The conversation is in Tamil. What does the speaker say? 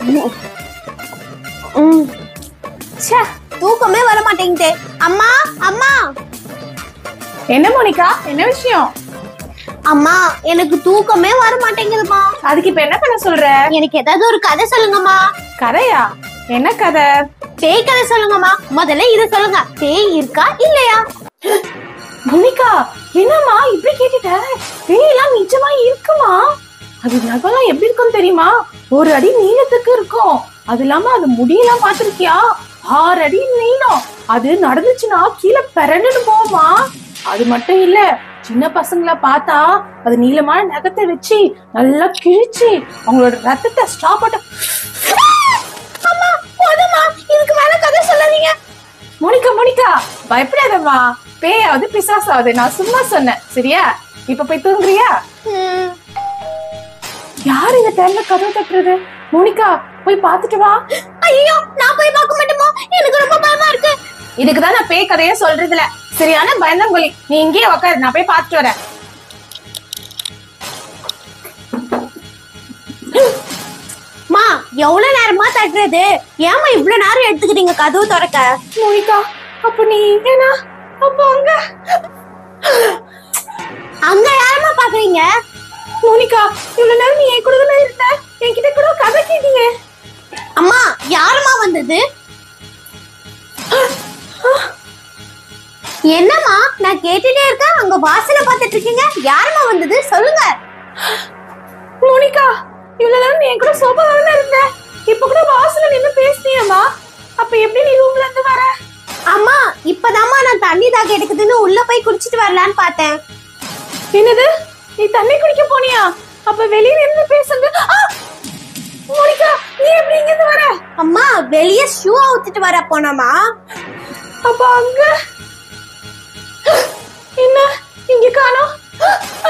தூக்கமே வர மாட்டேங்குது. அம்மா அம்மா. என்ன மோனிகா, என்ன விஷயம்? அம்மா எனக்கு தூக்கமே வர மாட்டேங்குதுமா. அதுக்கு இப்ப என்ன பண்ண சொல்ற? எனக்கு ஏதாவது ஒரு கதை சொல்லுங்கம்மா. கதையா? என்ன கதை? பேய் கதை சொல்லுங்கம்மா. முதல்ல இது சொல்லுங்க, பேய் இருக்கா இல்லையா? மோனிகா, என்னம்மா இப்படி கேட்டுட்ட? பேயெல்லாம் நிஜமா இருக்குமா? அது நகலாம் எப்படி இருக்கும் தெரியுமா? 1 அடி நீளத்துக்கு இருக்கும். அது இல்லாம அது முடியெல்லாம் பாத்திருக்கியா? 6 அடி நீளம். அது நடந்துச்சுன்னா கீழே பிறண்டு போமா. அது மட்டும் இல்ல, சின்ன பசங்களை பார்த்தா அது நீளமான நகத்தை வச்சு நல்லா கிழிச்சு அவங்களோட ரத்தத்தை ஸ்டாப் பண்ண. அம்மா போதுமா, இதுக்கு மேல கதை சொல்லாதீங்க. Monica Monica, பயப்படாதம்மா. பேயாவது பிசாசாவது, நான் சும்மா சொன்னேன், சரியா? இப்ப போய் தூங்குறியா? யார் இந்த டைம்ல கதவு தட்டுறது? மோனிகா போய் பாத்துட்டு வா. ஐயோ, நான் போய் பார்க்க மாட்டேமா, எனக்கு ரொம்ப பயமா இருக்கு. இதுக்குதான் நான் பேய் கதையே சொல்றதுல சரியான பயந்தங்கொலி. நீ இங்கேயே உட்காரு, நான் போய் பாத்துட்டு வரேன். மா, எவ்வளவு நேரமா தட்டுறது? ஏமா இவ்வளவு நேரம் எடுத்துக்கிறீங்க கதவு திறக்க? மோனிகா, அப்ப நீ இங்கனா, அப்ப அங்க அங்க யாரமா பாக்குறீங்க? மோனிகா, இவ்வளவு நேரம் நீ என் கூட தானே இருந்த, என்கிட்ட கூட கதை கேட்டீங்க. அம்மா, யாருமா வந்தது? என்னம்மா, நான் கேட்டுட்டே இருக்கேன், அங்க வாசல பாத்துட்டு இருக்கீங்க. யாருமா வந்தது சொல்லுங்க. மோனிகா, இவ்வளவு நேரம் நீ என் கூட சோபால தானே இருந்த, இப்ப கூட வாசல்ல நின்னு பேசினியம்மா. அப்ப எப்படி நீ ரூம்ல இருந்து வர? அம்மா, இப்பதாம்மா நான் தண்ணி தாக எடுக்குதுன்னு உள்ள போய் குடிச்சிட்டு வரலான்னு பார்த்தேன். என்னது, நீ தண்ணி குடிக்க போனியா? அப்ப வெளியில இருந்து பேசுங்க. மோனிகா, நீ எப்படி இங்க இருந்து வர? அம்மா, வெளிய ஷூ அவுத்துட்டு வர போனமா. அப்ப அங்க என்ன இங்க காணோம்?